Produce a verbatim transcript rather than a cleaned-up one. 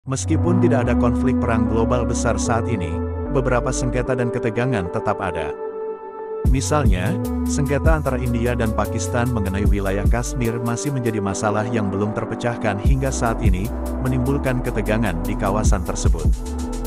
Meskipun tidak ada konflik perang global besar saat ini, beberapa sengketa dan ketegangan tetap ada. Misalnya, sengketa antara India dan Pakistan mengenai wilayah Kashmir masih menjadi masalah yang belum terpecahkan hingga saat ini, menimbulkan ketegangan di kawasan tersebut.